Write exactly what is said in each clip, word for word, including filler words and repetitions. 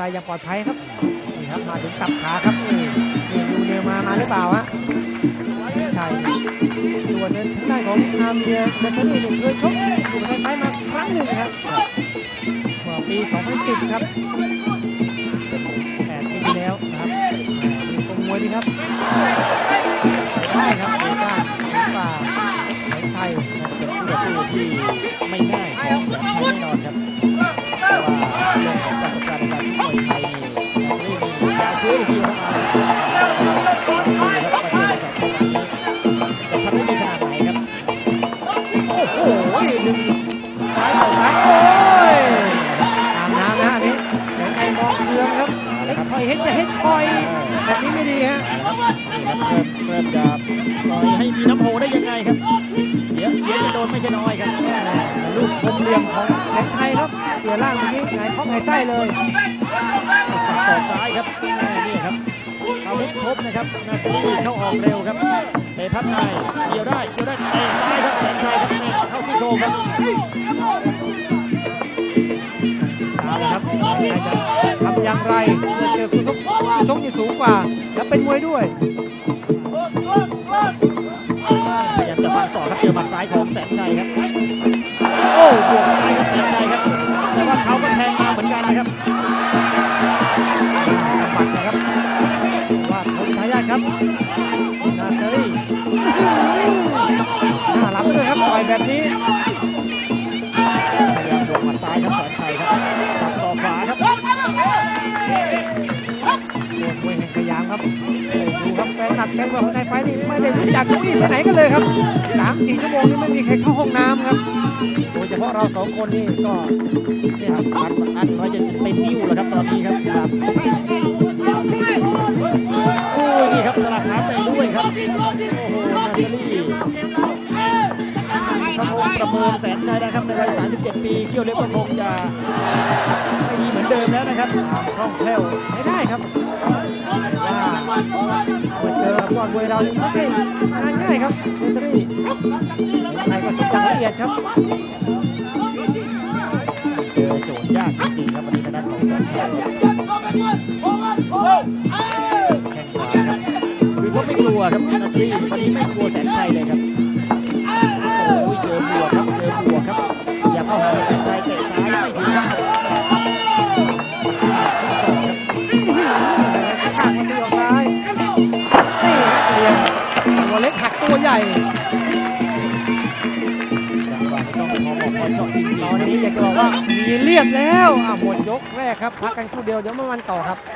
อย่างปลอดภัยครับนี่ครับมาถึงสับขาครับนี่นี่ดูเนมามาหรือเปล่าฮะใช่ส่วนทางด้านของอาเมียเดชนี่เคยชกอยู่กับไทยไฟมาครั้งหนึ่งครับเมื่อปีสองพันสิบครับแปดปีที่แล้วนะครับมีทรงมวยดีครับได้ครับเอกาป่าแสนชัยเป็นคู่ต่อสู้ที่ไม่ง่ายของแสนชัยแน่นอนครับเพราะว่าเรื่องของประสบการณ์ในการชกมวยไทยนี่นาซารีนี่ยาวเฟ้ยทีเข้ามาดูครับมาเจอกับแสนชัยวันนี้จะทำได้ดีขนาดไหนครับโอ้โหดึงซ้ายต่อซ้ายโอ้ยตามน้ำนะอันนี้แสนชัยมองเครื่องครับเฮ็ดถอยเฮ็ดจะเฮ็ดถอยแบบนี้ไม่ดีฮะนี่ครับเริ่มเริ่มจะต่อยให้มีน้ำโหได้ยังไงครับเดี๋ยวเดี๋ยวจะโดนไม่ใช่น้อยครับลูกคมเหลี่ยมของแสนชัยครับเกี่ยร่างเมื่อกี้ไงท้องไงไส้เลยสับศอกซ้ายครับนี่ครับอาวุธครบนะครับนาซารีเข้าออกเร็วครับเตะพับในเกี่ยวได้เกี่ยวได้เตะซ้ายครับแสนชัยครับเตะเข้าซี่โครงครับเอาละครับแสนชัยจะทำอย่างไรเมื่อเจอคู่ชกคู่ชกที่สูงกว่าแล้วเป็นมวยด้วยพยายามจะฟันศอกครับเจอหมัดซ้ายของแสนชัยครับโอ้บวกซ้ายครับแสนชัยครับแต่ว่าเขาก็แทงมาเหมือนกันนะครับปัดนะครับว่าทนทายาทครับนาซารีน่ารับเลยครับต่อยแบบนี้พยายามบวกหมัดซ้ายครับแสนชัยครับสับศอกขวาครับโดนมวยแห่งสยามครับดูครับแฟนหนักแฟนว่าคนไทยไฟนี่ไม่ได้รู้จักเก้าอี้ไปไหนกันเลยครับ สามสี่ ชั่วโมงนี้ไม่มีใครเข้าห้องน้ำครับโดยเฉพาะเราสองคนนี่ก็นี่ครับอันอันไว้จะเป็นนิ้วแล้วครับตอนนี้ครับโอ้ยนี่ครับสลับขาเตะด้วยครับโอ้โหนาซารีถ้าคงประเมินแสนชัยนะครับในวัยสามสิบเจ็ดปีเขี้ยวเล็บก็คงจะไม่ดีเหมือนเดิมแล้วนะครับคล่องแคล่วใช้ได้ครับว่าเจอกับยอดมวยเรานี่ไม่ใช่งานง่ายครับนาซารีใครก็ชกอย่างละเอียดครับเจอโจทย์ยากจริงๆครับวันนี้ทางด้านของแสนชัยแข้งขวาครับคือเขาไม่กลัวครับนาซารีวันนี้ไม่กลัวแสนชัยเลยครับโอ้ยเจอบวกครับเจอบวกครับอย่าเข้าหาแสนชัยเตะซ้ายไม่ถึงครับข้อศอกครับฉากมันตีออกซ้ายนี่เรียนตัวเล็กหักตัวใหญ่จังหวะต้องพอบอกพอเจาะจริงๆตอนนี้อยากจะบอกว่ามีเรียบแล้วอ่ะหมดยกแรกครับพักกันครู่เดียวเดี๋ยวมาวันต่อครับ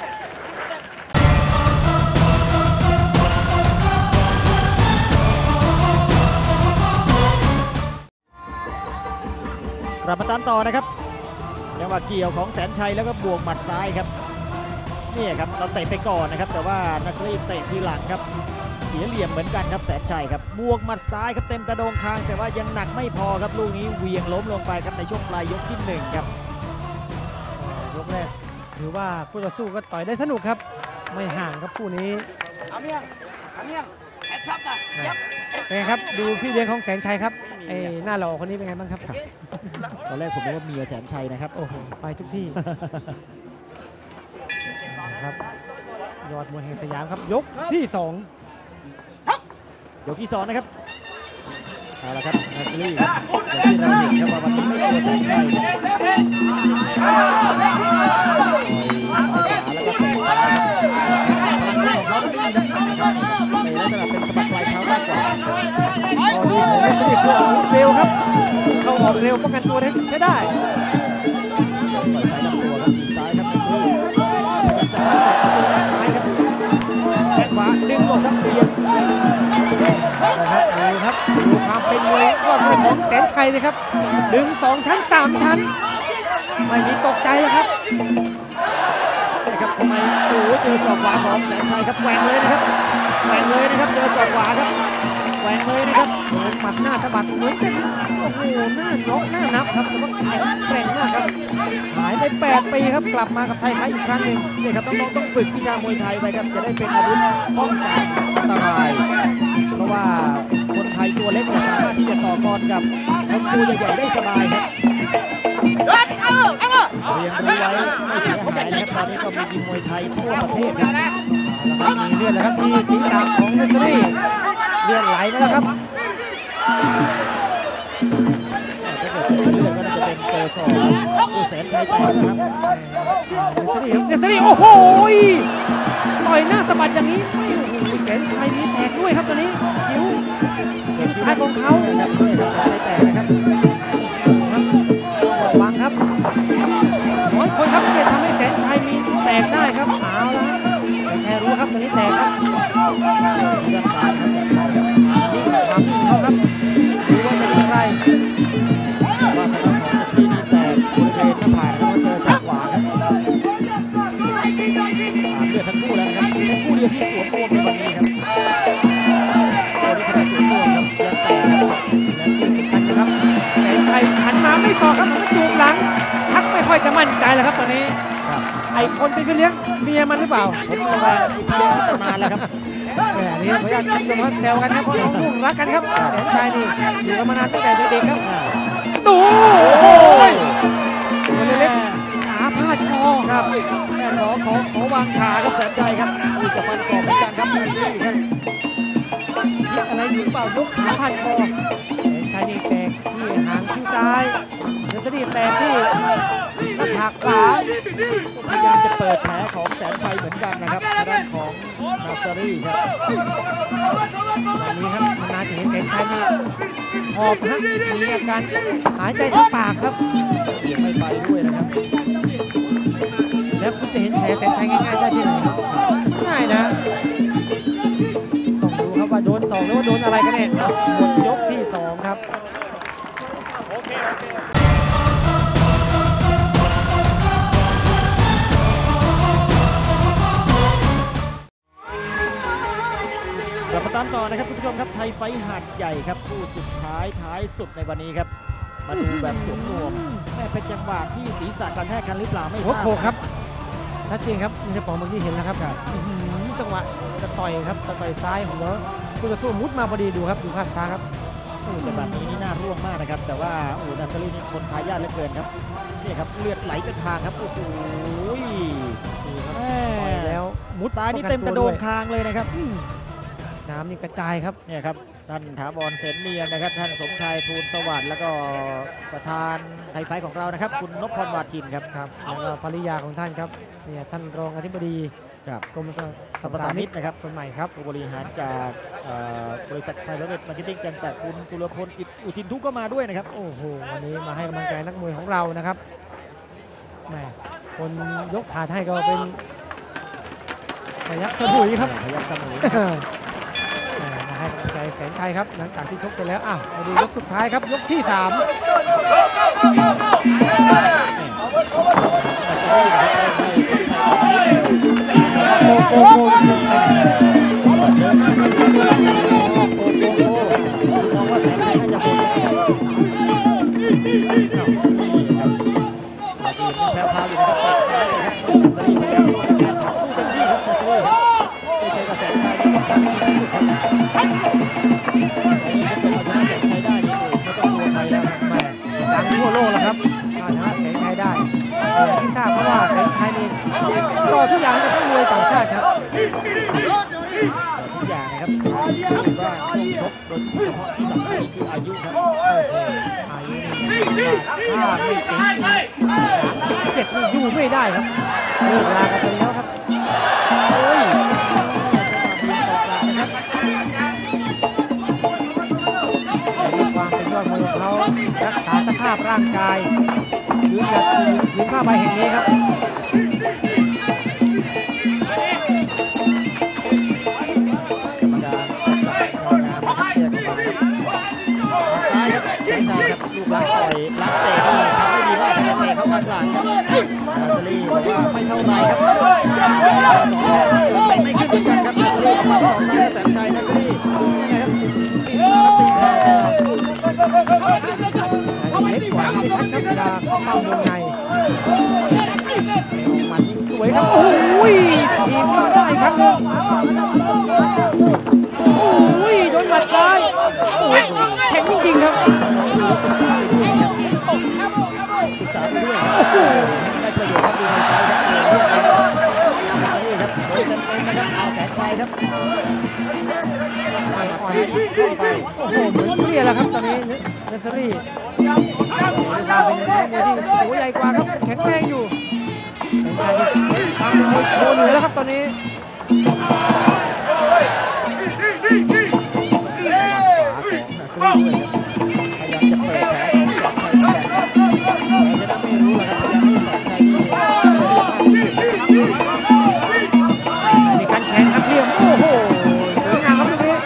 กลับมาตามต่อนะครับจังหวะเกี่ยวของแสนชัยแล้วก็บวกหมัดซ้ายครับนี่ครับเราเตะไปก่อนนะครับแต่ว่านาซารีเตะทีหลังครับเสียเหลี่ยมเหมือนกันครับแสนชัยครับบวกหมัดซ้ายครับเต็มกระโดงคางแต่ว่ายังหนักไม่พอครับลูกนี้เวียงล้มลงไปครับในช่วงปลายยกที่หนึ่งครับยกแรกถือว่าคู่ต่อสู้ก็ต่อยได้สนุกครับไม่ห่างครับคู่นี้เอาเมียงเอาเมียงแอดซับนะเป็นไงครับดูพี่เลี้ยงของแสนชัยครับไอ้หน้าหล่อคนนี้เป็นไงบ้างครับตอนแรกผมนึกว่าเมียแสนชัยนะครับโอ้โหไปทุกที่ครับยอดมวยแห่งสยามครับยกที่สองยกที่สองนะครับเอาละครับนาซารีครับอย่างที่เราเห็นครับว่าวันนี้ไม่กลัวแสนชัยต่อยซ้ายขวาแล้วก็เตะซ้ายพลังของเขาไม่มีน้ำหนักนะครับในลักษณะเป็นสะบัดปลายเท้ามากกว่าตอนนี้นาซารีเข้าออกเร็วครับเข้าออกเร็วป้องกันตัวได้ใช้ได้ต่อยซ้ายลำตัวครับจีบซ้ายครับนาซารีพยายามจะฟันศอกเจอหมัดซ้ายครับแข้งขวาดึงลงครับเบียดนะครับดูครับดูความเป็นมวยยอดมวยของแสนชัยเลยครับดึงสองชั้นสามชั้นไม่มีตกใจเลยครับนี่ครับทำไมโอ้เจอศอกขวาของแสนชัยครับแหว่งเลยนะครับแหว่งเลยนะครับเจอศอกขวาครับแหว่งเลยนะครับโดนหมัดหน้าสะบัดเหมือนจะโอ้โหหน้าน็อกหน้านับครับแต่ว่าแข็งแกร่งมากครับหายไปแปดปีครับกลับมากับไทยไฟอีกครั้งหนึ่งนี่ครับน้องๆต้องฝึกวิชามวยไทยไปครับจะได้เป็นอาวุธป้องกันอันตรายเพราะว่าคนไทยตัวเล็กจะสามารถที่จะต่อกรกับคนตัวใหญ่ๆได้สบายครับเรียนรู้ไว้ไม่เสียหายนะครับตอนนี้ก็มียิมมวยไทยทั่วประเทศครับแล้วก็มีเลือดแล้วครับที่ศีรษะของเนสซี่เลือดไหลมาแล้วครับถ้าเกิดเป็นเลือดก็น่าจะเป็นเจอศอกครับผู้แสนชัยแตกนะครับเนสซี่ครับเนสซี่โอ้โหต่อยหน้าสะบัดอย่างนี้ไม่โอ้โหแสนชัยมีแตกด้วยครับตอนนี้คิ้วคิ้วท้ายของเขาครับนี่ครับแสนชัยแตกนะครับระวังครับน้อยคนครับที่จะทำให้แสนชัยมีแตกได้ครับเอาละแสนชัยรู้ครับตอนนี้แตกครับที่ด้านซ้ายนะครับแสนชัยครับนี่ความที่เขาครับดูว่าจะเป็นใครว่าทางด้านของซีนี่แตกบริเวณหน้าผากนะครับเจอศอกขวาครับเลือดทั้งคู่แล้วนะครับเป็นคู่เดียวที่สวมรวมในวันนี้ครับตัวนี้ขนาดสวมรวมครับยังแตกครับและที่สำคัญนะครับแสนชัยหันมาไม่สอกครับมันจูบหลังทักไม่ค่อยจะมั่นใจแล้วครับตอนนี้ครับไอ้คนเป็นพี่เลี้ยงเมียมันหรือเปล่าผมระแวงไอ้พี่เลี้ยงที่ตำนานแล้วครับแหมนี่ขออนุญาตคุณผู้ชมครับแซวกันครับเพราะน้องลูกรักกันครับแสนชัยนี่อยู่กันมานานตั้งแต่เด็กๆครับดูโอ้ยตัวเล็กๆขาพาดคอครับแม่ขอขอขอวางขาครับแสนใจครับมีจะฟันศอกเหมือนกันครับนาซีครับคิดอะไรอยู่หรือเปล่ายกขาพาดคอแสนชัยนี่แตกที่หางคิ้วซ้ายเนสซี่แตกที่หน้าผากขวาพยายามจะเปิดแผลของแสนชัยเหมือนกันนะครับทางด้านของนาซารีครับวันนี้ครับนานๆจะเห็นแสนชัยนี่หอบฮะมีอาการหายใจทั้งปากครับเบี่ยงไม่ไปด้วยนะครับแล้วคุณจะเห็นแผลแสนชัยง่ายๆได้ที่ไหนครับง่ายนะต้องดูครับว่าโดนสองหรือว่าโดนอะไรกันเนี่ยหมดยกที่สองครับกลับมาตามต่อนะครับคุณผู้ชมครับไทยไฟท์หาดใหญ่ครับคู่สุดท้ายท้ายสุดในวันนี้ครับมาดูแบบสวมนวมแม่เป็นจังหวะที่ศีรษะกระแทกกันหรือเปล่าไม่ทหัวราบโขกครับชัดเจนครับนี่สปองเมื่อกี้เห็นแล้วครับอื้อหือจังหวะจะต่อยครับจะต่อยซ้ายหัวคู่ต่อสู้มุดมาพอดีดูครับดูภาพช้าครับโอ้แต่แบบนี้นี่น่าร่วงมากนะครับแต่ว่าโอ้นาซารีนี่คนทายาทเหลือเกินครับนี่ครับเลือดไหลเป็นทางครับโอ้โหดูครับแม่ต่อยแล้วมุดซ้ายนี่เต็มกระโดงคางเลยนะครับอืมน้ำนี่กระจายครับเนี่ยครับท่านถาวรเสนเนียนนะครับท่านสมชายภูลสวัสดิ์แล้วก็ประธานไทยไฟท์ของเรานะครับคุณนพพรวาทินครับครับแล้วก็ภริยาของท่านครับเนี่ยท่านรองอธิบดีครับกรมสรสรรพสามิตนะครับคนใหม่ครับผู้บริหารจากเอ่อบริษัทไทยเบเวอร์มาร์เก็ตติ้งจำกัดคุณสุรพลอิอุทินทุกก็มาด้วยนะครับโอ้โหวันนี้มาให้กำลังใจนักมวยของเรานะครับแหมคนยกถาดให้ก็เป็นพยักสมุยครับพยัคฆ์สมุยแหมมาให้กำลังใจแสนชัยครับหลังจากที่ชกเสร็จแล้วอ้าวมาดูยกสุดท้ายครับยกที่สามนาซารีนะครับเริ่มให้สนใจก่อนโกโกโกเดินหน้าเดินหน้าเดินหน้าเดินหน้าโกโกโกมองว่าแสนชัยน่าจะหมดแล้วครับอ้าวนี่ครับหลักอื่นยังแพ้ๆอยู่นะครับเตะซ้ายเลยครับนาซารีพยายามโต้ด้วยแข้งขวาสู้เต็มที่ครับนาซารีครับได้เจอกับแสนชัยนี่ต้องการให้ดีที่สุดครับอันนี้ถ้าเกิดเอาชนะแสนชัยได้นี่โอ้ไม่ต้องกลัวใครแล้วครับแหมดังทั่วโลกแล้วครับถ้าชนะแสนชัยได้อย่างที่ทราบเพราะว่าแสนชัยนี่ต่อทุกอย่างให้กับนักมวยต่างชาติครับทุกอย่างนะครับถือว่าช่วงชกโดยเฉพาะที่สำคัญนี่คืออายุครับอายุนี่ถ้าไม่ถึงเจ็ดนี่อยู่ไม่ได้ครับเลิกลากันไปแล้วครับโอ้ยจังหวะบีบศอกกลับนะครับในความเป็นยอดมวยของเขารักษาสภาพร่างกายยืนหยัดยืนผ้าใบแห่งนี้ครับกรรมการจับเงางามนะครับแยกออกมาครับซ้ายครับแสนชัยครับลูกรักต่อยรักเตะนี่ทำได้ดีมากครับเตะเข้ากลางหลังครับนาซารีบอกว่าไม่เท่าไรครับสองแรกเตะไม่ขึ้นเหมือนกันครับนาซารีเอาปัดสองซ้ายให้แสนชัยนาซารียังไงครับปิดมาแล้วตีผ่านมาเล็กกว่าไม่ชัดครับเวลาเข้าเป้าวงในมันสวยครับโอ้ยทีมนี้ได้ครับหนึ่งโอ้ยโดนหมัดซ้ายโอ้ยแข็งจริงๆครับน้องดูแล้วศึกษาไปด้วยนะครับศึกษาไปด้วยครับโอ้โหให้มันได้ประโยชน์ครับดูในไฟครับโอ้โหลูกแล้วนาซารีครับโดนเต็มๆนะครับเอาแสนชัยครับหมัดซ้ายที่เข้าไปโอ้โหเหมือนเปรี้ยแล้วครับตอนนี้เนสซอรี่เวลาเป็นนักมวยที่ตัวใหญ่กว่าครับแข็งแรงอยู่แข็งแรงที่ทำมวยโชว์เหนือแล้วครับตอนนี้นาซารีด้วยครับพยายามจะเปิดแผลของแสนชัยเหมือนกันครับแต่ชนะไม่รู้หรอกครับพยายามให้แสนชัยนี่เรียบมากที่สุดครับมีการแข่งครับเหลี่ยมโอ้โหสวยงามครับตรงนี้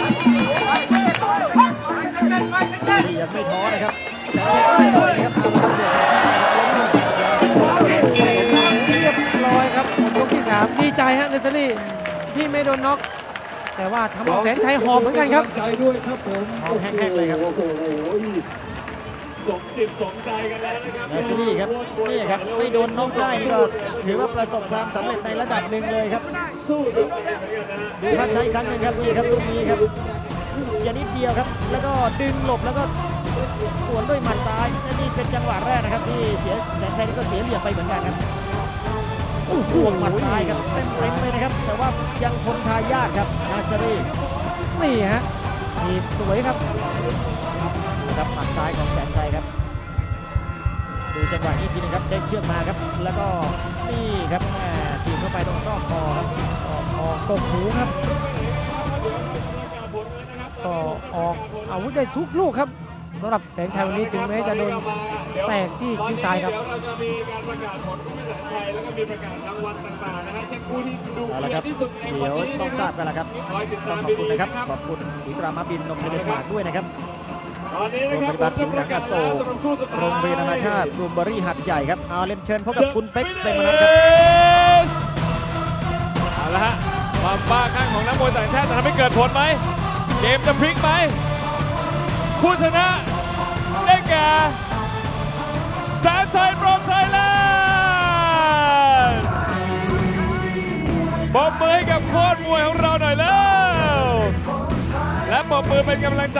ที่ยังไม่ท้อนะครับแสนชัยก็ไม่ถอยนะครับเอาละครับบวกหมัดซ้ายครับล้มลงไปอีกแล้วครับเรียบร้อยครับหมดยกที่สามดีใจฮะเนสซอรี่ที่ไม่โดนน็อกแต่ว่าทำเอาแสนชัยหอบเหมือนกันครับใจด้วยครับผมหอมแห้งๆเลยครับโอ้โหสมจิตสมใจกันแล้วนะครับนาซารีครับนี่ครับไม่โดนน็อกได้นี่ก็ถือว่าประสบความสำเร็จในระดับหนึ่งเลยครับสู้สุดใจเหมือนกันนะฮะดูภาพช้าอีกครั้งหนึ่งครับนี่ครับลูกนี้ครับเพียงนิดเดียวครับ แล้วก็ดึงหลบแล้วก็สวนด้วยหมัดซ้ายและนี่เป็นจังหวะแรกนะครับที่เสียแสนชัยนี่ก็เสียเหลี่ยมไปเหมือนกันครับโอ้โหบวกหมัดซ้ายครับเต็มเต็มๆเลยนะครับ แต่ว่ายังทนทายาทครับนาซารีนี่ฮะนี่สวยครับครับหมัดซ้ายของแสนชัยครับดูจังหวะนี้ทีนึงครับเด้งเชือกมาครับ แล้วก็นี่ครับแม่ทีมเข้าไปตรงซอกคอครับออกออกกกหูครับก็ออกอาวุธได้ทุกลูกครับสำหรับแสนชัยวันนี้ถึงแม้จะโดนแตกที่คิ้วซ้ายครับเดี๋ยวเราจะมีการประกาศผลผู้แสนชัยแล้วก็มีประกาศรางวัลต่างๆนะฮะเช็คผู้ที่ดูเอาละครับที่สุดในเดี๋วันยวนี้ต้องทราบกันแล้วครับคอยติดต้อตาง มขอบคุณดีนะครับๆขอบคุณอุตรามาบินนมเทเลปากด้วยนะครับตอนนี้นะครับโรงพยาบาลผิวหนังอโศก โรงเรียนนานาชาติบลูมเบอรี่หัดใหญ่ครับเอาเล่นเชิญพบกับคุณเป๊กเปรมนันท์ครับเอาละฮะความบ้าคลั่งของนักมวยต่างชาติจะทำให้เกิดผลไหมเกมจะพลิกไหมผู้ชนะได้แก่แสนชัยโปรไทยแลนด์ปรบมือให้กับโค้ชมวยของเราหน่อยแล้วและปรบมือเป็นกำลังใจ